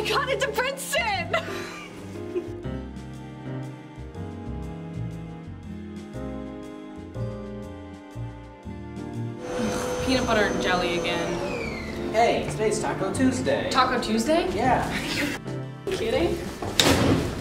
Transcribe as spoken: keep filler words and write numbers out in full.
I got into Princeton! Peanut butter and jelly again. Hey, today's Taco Tuesday. Taco Tuesday? Yeah. Are you kidding?